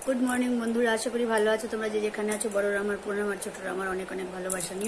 Good morning बंधुरा आशा करी भालो आछो तोमरा जे जेखाने आछो बड़ोरा आमार पुरानो आमार छोटोरा आमार अनेक अनेक भालोबासा नियो।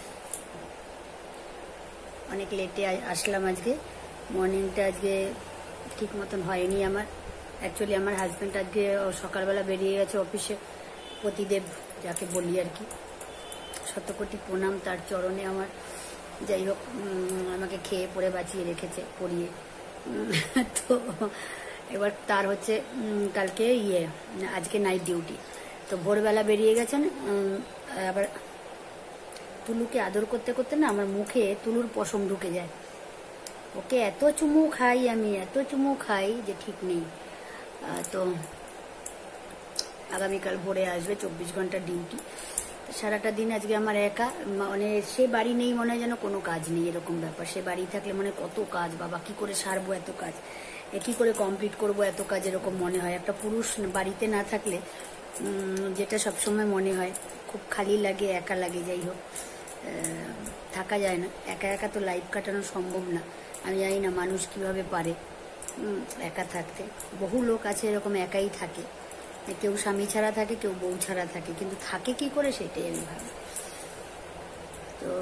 अनेक लेटे आसलाम आजके मर्निंगटा आजके ठीक मतन हयनि आमार एक्चुअली आमार हाजबैंड आजके सकालबेला बेरिये गेछे अफिसे पतिदेव जाके बोली आर कि शतकोटी प्रणाम तार चरणे आमार যাই হোক আমাকে খেয়ে পড়ে বাঁচিয়ে রেখেছে পড়িয়ে তো এবার তার হচ্ছে কালকে আজকে নাইট ডিউটি তো ভোরবেলা বেরিয়ে গেছেন আবার তুলুকে আদর করতে করতে না আমার মুখে তুলুর পশম ঢুকে যায় ওকে এত চুমু খাই আমি এত চুমু খাই যে ঠিক নেই তো আগামীকাল ভোরে আসবে 24 ঘন্টা ডিউটি সারাটা দিন আজকে আমার একা মানে সে বাড়ি নেই মনে হয় যেন কোনো কাজ নেই এরকম ব্যাপার সে বাড়ি থাকলে মানে কত কাজ বাবা কি করে সারবো এত কাজ কি করে কমপ্লিট করব এত কাজ এরকম মনে হয় একটা পুরুষ বাড়িতে না থাকলে যেটা সব সময় মনে হয় খুব খালি লাগে একা লাগে যাই হোক থাকা যায় না একা একা তো লাইফ কাটানো সম্ভব না আমি জানি না মানুষ কিভাবে পারে একা থাকতে বহু লোক আছে এরকম একাই থাকে কেউ স্বামী ছাড়া থাকে কেউ বউ ছাড়া থাকে কিন্তু থাকে কি করে সেটাই আমি ভাবি তো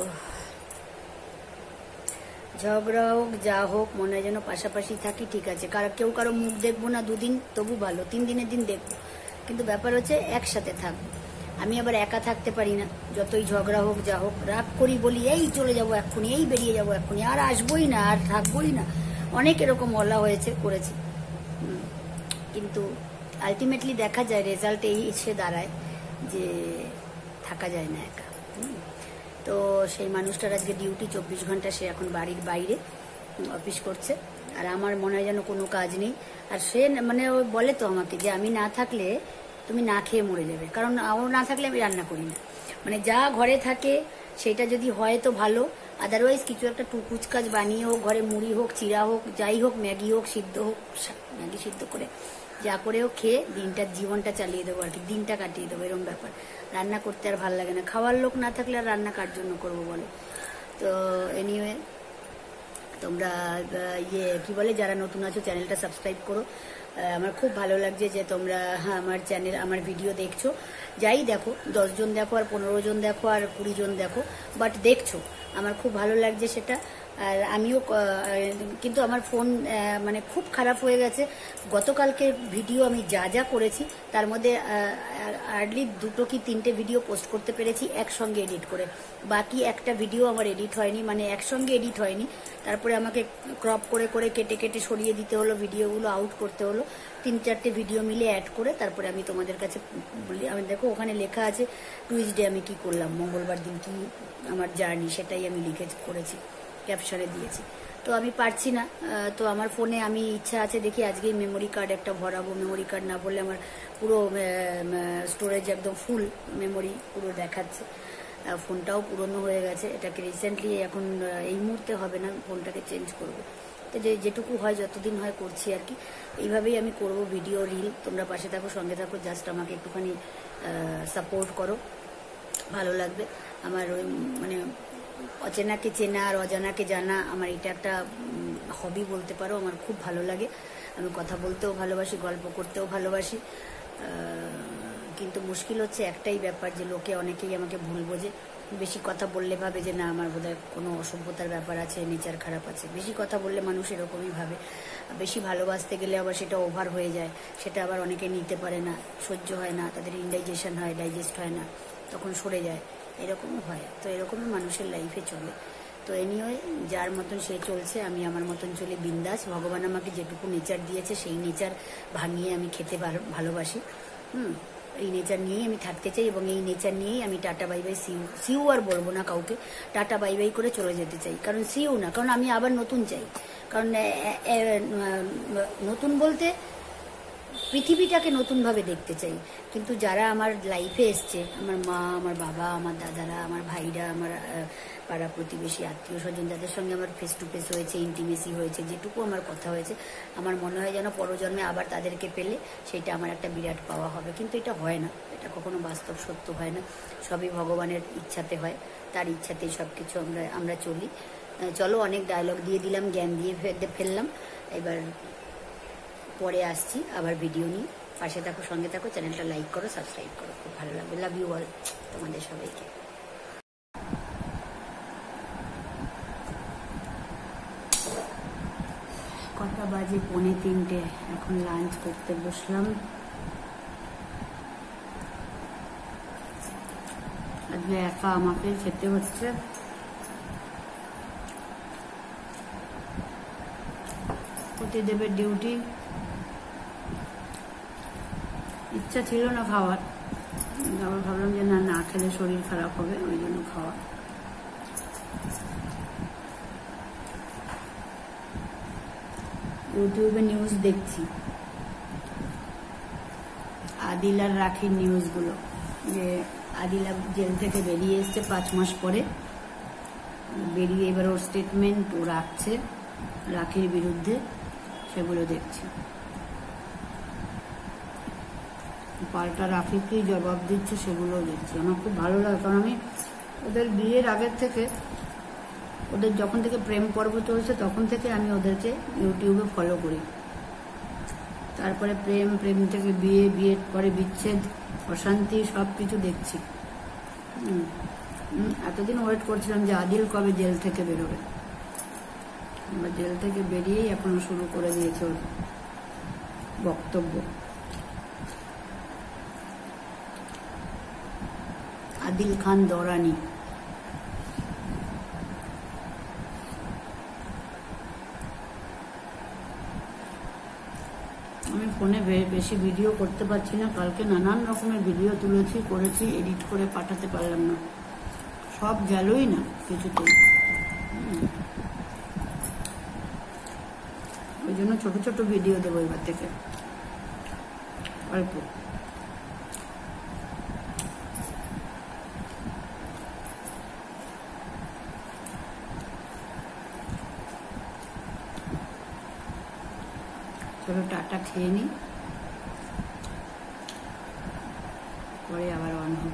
ঝগড়া হোক যা হোক মনে হয় যেন পাশাপাশি থাকি ঠিক আছে কেউ কারো মুখ দেখবো না দুদিন তবু ভালো 3 দিনের দিন দেখবো কিন্তু ব্যাপার হচ্ছে একসাথে থাকবো আমি আবার একা থাকতে পারি না যতই ঝগড়া হোক যা হোক রাগ করি বলি এই চলে যাবো এক্ষুনি এই বেরিয়ে যাবো এক্ষুনি আর আসবোই না আর থাকবোই না অনেক এরকম বলা হয়েছে করেছি কিন্তু আলটিমেটলি দেখা যায় রেজাল্ট এই এসে দাঁড়ায় যে থাকা যায় না একা তো সেই মানুষটার আজকে ডিউটি 24 ঘন্টা সে এখন বাড়ির বাইরে অফিস করছে আর আমার মনে হয় যেন কোনো কাজ নেই আর সে মানে ও বলে তো আমাকে যে আমি না থাকলে তুমি না খেয়ে মরে যাবে কারণ ও না থাকলে আমি রান্না করি না মানে যা ঘরে থাকে সেটা যদি হয় তো ভালো আদারওয়াইজ কিছু একটা টুকুচ কাজ বানিয়ে হোক ঘরে মুড়ি হোক চিড়া হোক যাই হোক ম্যাগি হোক সিদ্ধ হোক ম্যাগি সিদ্ধ করে যা করেও খেয়ে দিনটার জীবনটা চালিয়ে দেবো আর কি দিনটা কাটিয়ে দেবো এরকম ব্যাপার রান্না করতে আর ভালো লাগে না খাওয়ার লোক না থাকলে আর রান্না কার জন্য করবো বলো তো এনিওয়ে তোমরা কি বলে যারা নতুন আছো চ্যানেলটা সাবস্ক্রাইব করো আমার খুব ভালো লাগছে যে তোমরা আমার চ্যানেল আমার ভিডিও দেখছো যাই দেখো 10 জন দেখো আর 15 জন দেখো আর 20 জন দেখো বাট দেখছো আমার খুব ভালো লাগছে সেটা আর আমিও কিন্তু আমার ফোন মানে খুব খারাপ হয়ে গেছে গতকালকে ভিডিও আমি যা যা করেছি তার মধ্যে হার্ডলি 2 কি 3টে ভিডিও পোস্ট করতে পেরেছি একসঙ্গে এডিট করে বাকি একটা ভিডিও আমার এডিট হয়নি মানে একসঙ্গে এডিট হয়নি তারপরে আমাকে ক্রপ করে করে কেটে কেটে সরিয়ে দিতে হলো ভিডিওগুলো আউট করতে হলো 3-4টে ভিডিও মিলে অ্যাড করে তারপরে আমি তোমাদের কাছে বলি আমি দেখো ওখানে লেখা আছে টুইসডে আমি কি করলাম মঙ্গলবার দিন কি আমার জার্নি সেটাই আমি করেছি ক্যাপশনে দিয়েছি তো আমি পারছি না তো আমার ফোনে আমি ইচ্ছা আছে দেখি আজকেই মেমোরি কার্ড একটা ভরাবো মেমোরি কার্ড না বললে আমার পুরো স্টোরেজ একদম ফুল মেমোরি পুরো দেখাচ্ছে ফোনটাও পুরনো হয়ে গেছে এটাকে রিসেন্টলি এখন এই মুহূর্তে হবে না ফোনটাকে চেঞ্জ করব তো যেটুকু হয় যতদিন হয় করছি আর কি এইভাবেই আমি করব ভিডিও রিল তোমরা পাশে থাকো সঙ্গে থাকো জাস্ট আমাকে একটুখানি সাপোর্ট করো ভালো লাগবে আমার মানে অচেনাকে চেনা আর অজানাকে জানা আমার এটা একটা হবি বলতে পারো আমার খুব ভালো লাগে আমি কথা বলতেও ভালোবাসি গল্প করতেও ভালোবাসি কিন্তু মুশকিল হচ্ছে একটাই ব্যাপার যে লোকে অনেকেই আমাকে ভুল বোঝে বেশি কথা বললে ভাবে যে না আমার বোধহয় কোনো অসভ্যতার ব্যাপার আছে নেচার খারাপ আছে বেশি কথা বললে মানুষ এরকমই ভাবে বেশি ভালোবাসতে গেলে আবার সেটা ওভার হয়ে যায় সেটা আবার অনেকে নিতে পারে না সহ্য হয় না তাদের ইনডাইজেশন হয় ডাইজেস্ট হয় না তখন সরে যায় এরকমও হয় তো এরকমই মানুষের লাইফে চলে তো এনিওয়ে যার মতন সে চলছে আমি আমার মতন চলে বিন্দাস ভগবান আমাকে যেটুকু নেচার দিয়েছে সেই নেচার ভাঙিয়ে আমি খেতে ভালোবাসি এই নেচার নিয়েই আমি থাকতে চাই এবং এই নেচার নিয়েই আমি টাটা বাই বাই সিউ আর বলবো না কাউকে টাটা বাই বাই করে চলে যেতে চাই কারণ সিউ না কারণ আমি আবার নতুন চাই কারণ নতুন বলতে পৃথিবীটাকে নতুনভাবে দেখতে চাই কিন্তু যারা আমার লাইফে এসছে আমার মা আমার বাবা আমার দাদারা আমার ভাইরা আমার পাড়া প্রতিবেশী আত্মীয় স্বজন যাদের সঙ্গে আমার ফেস টু ফেস হয়েছে ইন্টিমেসি হয়েছে যেটুকু আমার কথা হয়েছে আমার মনে হয় যেন পরজন্মে আবার তাদেরকে পেলে সেটা আমার একটা বিরাট পাওয়া হবে কিন্তু এটা হয় না এটা কখনো বাস্তব সত্য হয় না সবই ভগবানের ইচ্ছাতে হয় তার ইচ্ছাতেই সব কিছু আমরা চলি চলো অনেক ডায়লগ দিয়ে দিলাম জ্ঞান দিয়ে ফেললাম এবার পরে আসছি আবার ভিডিও নিয়ে পাশে থাকো, সঙ্গে থাকো, চ্যানেলটা লাইক করো, সাবস্ক্রাইব করো, খুব ভালো লাগবে। লাভ ইউ অল, তোমাদের সবাইকে। কটা বাজে? 2:45। এখন লাঞ্চ করতে বসলাম। আজকে একা আমাকে খেতে হচ্ছে। প্রতিদেবের ডিউটি, ইচ্ছা ছিল না খাওয়ার, আবার ভাবলাম যে না খেলে শরীর খারাপ হবে, ওই জন্য খাওয়া। ইউটিউবে নিউজ দেখছি, আদিল আর রাখির নিউজগুলো, যে আদিলা জেল থেকে বেরিয়ে এসছে 5 মাস পরে, বেরিয়ে এবার ওর স্টেটমেন্ট ও রাখছে রাখির বিরুদ্ধে, সেগুলো দেখছি। পাল্টা রাখিকেই জবাব দিচ্ছে, সেগুলো দেখছি। আমার খুব ভালো লাগে, কারণ আমি ওদের বিয়ের আগের থেকে, ওদের যখন থেকে প্রেম পর্ব চলছে তখন থেকে আমি ওদেরকে ইউটিউবে ফলো করি। তারপরে প্রেম, প্রেম থেকে বিয়ে, বিয়ের পরে বিচ্ছেদ, অশান্তি, সব কিছু দেখছি। এতদিন ওয়েট করছিলাম যে আদিল কবে জেল থেকে বেরোবে। আমরা জেল থেকে বেরিয়েই এখনো শুরু করে দিয়েছে ওর বক্তব্য। আদিল খান দরানি। আমি ফোনে বেশি ভিডিও করতে পারছি না। কালকে নানান রকমের ভিডিও তুলেছি, করেছি, এডিট করে পাঠাতে পারলাম না, সব গেলই না কিছুতেই। ওই জন্য ছোট ছোট ভিডিও দেবো এবার থেকে, অল্প। চলো টাটা খেয়ে নিই, পরে আবার অন হব।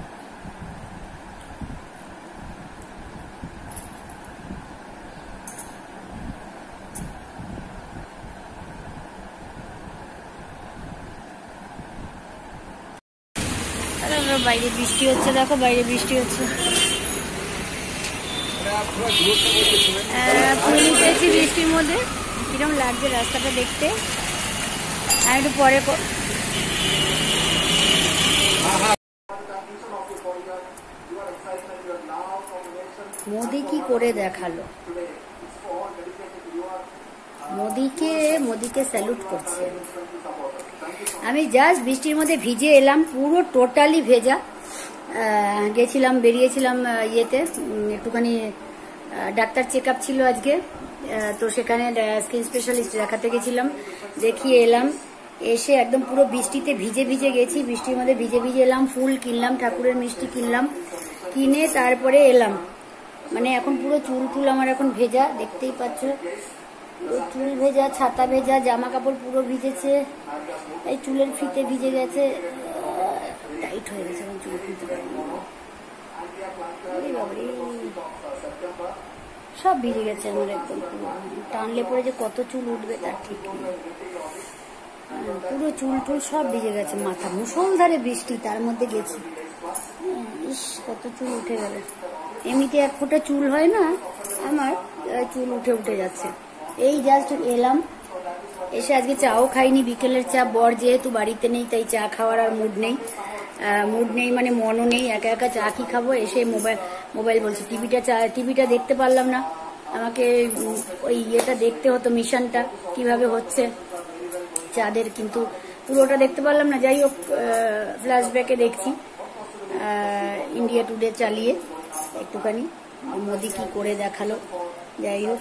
বাইরে বৃষ্টি হচ্ছে, দেখো বাইরে বৃষ্টি হচ্ছে। ফুল উঠেছি বৃষ্টির মধ্যে, কিরম লাগছে রাস্তাটা দেখতে। আর একটু পরে মোদি কি করে দেখালো, মোদিকে স্যালুট করছি আমি। জাস্ট বৃষ্টির মধ্যে ভিজে এলাম, পুরো টোটালি ভেজা। গেছিলাম, বেরিয়েছিলাম ইয়েতে, একটুখানি ডাক্তার চেক আপ ছিল আজকে, তো সেখানে স্কিন স্পেশালিস্ট দেখাতে গেছিলাম, দেখিয়ে এলাম। এসে একদম পুরো বৃষ্টিতে ভিজে ভিজে গেছি, বৃষ্টির মধ্যে ভিজে ভিজে এলাম। ফুল কিনলাম, ঠাকুরের মিষ্টি কিনলাম, কিনে তারপরে এলাম। মানে এখন পুরো চুল আমার এখন ভেজা, দেখতেই পাচ্ছ, চুল ভেজা, ছাতা ভেজা, জামা কাপড় পুরো ভিজেছে, এই চুলের ফিতে ভিজে গেছে, টাইট হয়ে গেছে, এখন চুল খুলতে পারিনি। সব ভিজে গেছে আমার একদম, টানলে পরে যে কত চুল উঠবে তার ঠিক নেই। পুরো চুল টুল সব ভিজে গেছে, মাথা মুষলধারে বৃষ্টি, তার মধ্যে গেছি, ইস কত চুল উঠে গেল। এমনিতে 1 ফোঁটা চুল হয় না আমার, চুল উঠে যাচ্ছে। এই জাস্ট এলাম, এসে আজকে চাও খাইনি, বিকেলের চা। বর যেহেতু বাড়িতে নেই, তাই চা খাওয়ার আর মুড নেই, মানে মনও নেই। একা একা চা কি খাবো, এসে মোবাইল বলছি, টিভিটা দেখতে পারলাম না, আমাকে ওই ইয়েটা দেখতে হতো, মিশনটা কিভাবে হচ্ছে চাঁদের, কিন্তু পুরোটা দেখতে পারলাম না। যাই হোক, ফ্ল্যাশব্যাকে দেখছি, ইন্ডিয়া টুডে চালিয়ে একটুখানি মোদি কি করে দেখালো। যাই হোক,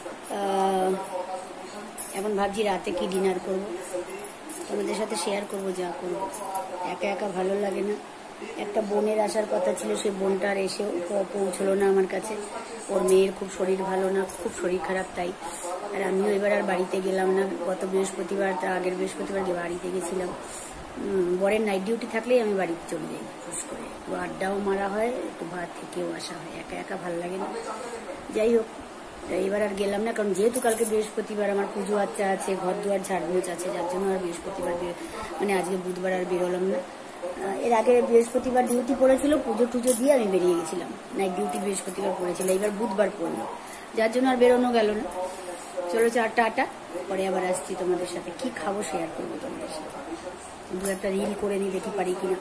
এখন ভাবছি রাতে কি ডিনার করব, তোমাদের সাথে শেয়ার করব যা করব। একা একা ভালো লাগে না। একটা বোনের আসার কথা ছিল, সেই বোনটা আর এসে পৌঁছলো না আমার কাছে। ওর মেয়ের খুব শরীর ভালো না, খুব শরীর খারাপ, তাই। আর আমিও এবার আর বাড়িতে গেলাম না। গত বৃহস্পতিবার, তার আগের বৃহস্পতিবার বাড়িতে গেছিলাম। বরের নাইট ডিউটি থাকলেই আমি বাড়িতে চলে যাই খুশ করে, একটু আড্ডাও মারা হয়, একটু ভাত থেকেও আসা হয়। একা একা ভালো লাগে না। যাই হোক, এবার আর গেলাম না, কারণ যেহেতু কালকে বৃহস্পতিবার আমার পুজো আচ্ছা আছে, ঘর দুয়ার ঝাড়মোছ আছে, যার জন্য আর বৃহস্পতিবার মানে আজকে বুধবার আর বেরোলাম না। এর আগে বৃহস্পতিবার ডিউটি পড়েছিল, পুজো টুজো দিয়ে আমি বেরিয়ে গেছিলাম, নাইট ডিউটি বৃহস্পতিবার পড়েছিল, এবার বুধবার পড়লো, যার জন্য আর বেরোনো গেল না। চলো টাটা, পরে আবার আসছি তোমাদের সাথে, কি খাবো শেয়ার করবো তোমাদের সাথে, দু একটা রিল করে নিই, দেখি পারি কিনা।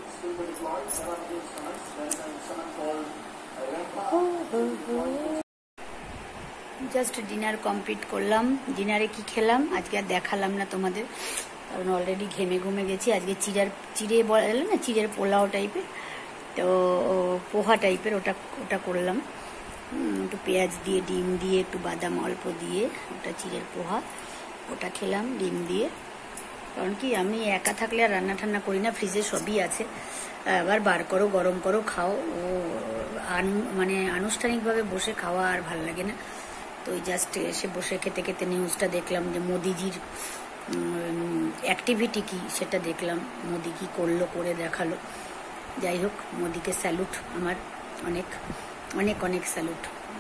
জাস্ট ডিনার কমপ্লিট করলাম। ডিনারে কি খেলাম আজকে আর দেখালাম না তোমাদের, কারণ অলরেডি ঘেমে ঘুমে গেছি। আজকে চিড়ে বলে না, চিড়ের পোলাও টাইপের, তো পোহা টাইপের ওটা করলাম, একটু পেঁয়াজ দিয়ে, ডিম দিয়ে, একটু বাদাম অল্প দিয়ে, ওটা চিড়ের পোহা, ওটা খেলাম ডিম দিয়ে। কারণ কি আমি একা থাকলে আর রান্না টান্না করি না, ফ্রিজে সবই আছে, আবার বার করো, গরম করো, খাও। মানে আনুষ্ঠানিকভাবে বসে খাওয়া আর ভালো লাগে না। তো ওই জাস্ট এসে বসে খেতে খেতে নিউজটা দেখলাম যে মোদিজির অ্যাক্টিভিটি কি সেটা দেখলাম, মোদি কি করলো, করে দেখালো। যাই হোক, মোদিকে স্যালুট, আমার অনেক অনেক অনেক স্যালুট।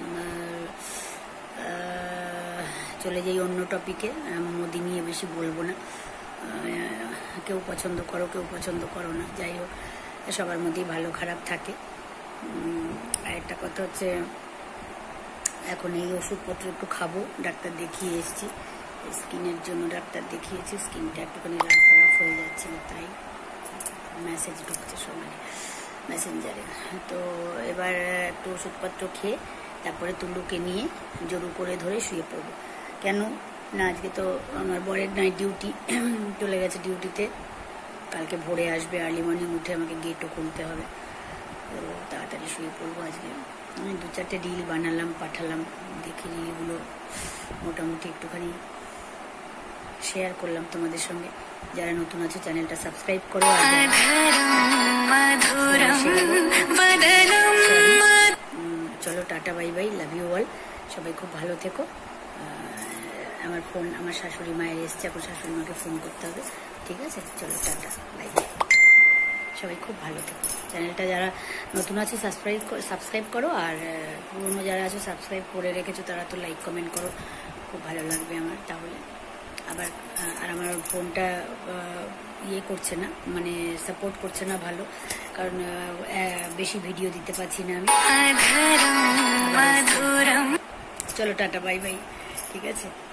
চলে যাই অন্য টপিকে, মোদি নিয়ে বেশি বলবো না, কেউ পছন্দ করো কেউ পছন্দ করো না, যাই হোক সবার মধ্যেই ভালো খারাপ থাকে। আর একটা কথা হচ্ছে, এখন এই ওষুধপত্র একটু খাবো, ডাক্তার দেখিয়ে এসেছি, স্কিনের জন্য ডাক্তার দেখিয়েছি, স্কিনটা একটুখানি রাফ রাফ হয়ে যাচ্ছিল, তাই মেসেজ ঢুকছে সমানে মেসেঞ্জারে। তো এবার একটু ওষুধপত্র খেয়ে তারপরে তুলুকে নিয়ে জোর করে ধরে শুয়ে পড়বো। কেন না, আজকে তো আমার বরের নাইট ডিউটি, চলে গেছে ডিউটিতে, কালকে ভোরে আসবে, আর্লি মর্নিং উঠে আমাকে গেটও খুলতে হবে, তো তাড়াতাড়ি শুয়ে পড়বো। আজকে আমি 2-4টে রিল বানালাম, পাঠালাম, দেখি রিলগুলো মোটামুটি একটুখানি শেয়ার করলাম তোমাদের সঙ্গে। যারা নতুন আছে চ্যানেলটা সাবস্ক্রাইব করো। চলো tata, bye bye, love you all, সবাই খুব ভালো থেকো। আমার শাশুড়ি মায়ের এসছে, এখন শাশুড়ি মাকে ফোন করতে হবে, ঠিক আছে? চলো টাটা, বাই বাই, সবাই খুব ভালো থেকো। চ্যানেলটা যারা নতুন আছে সাবস্ক্রাইব করো, আর পুরনো যারা আছে সাবস্ক্রাইব করে রেখেছো তারা তো লাইক কমেন্ট করো, খুব ভালো লাগবে আমার। তাহলে আবার আর আমার ফোনটা ইয়ে করছে না, মানে সাপোর্ট করছে না ভালো, কারণ বেশি ভিডিও দিতে পারছি না আমি। চলো টাটা, বাই বাই, ঠিক আছে।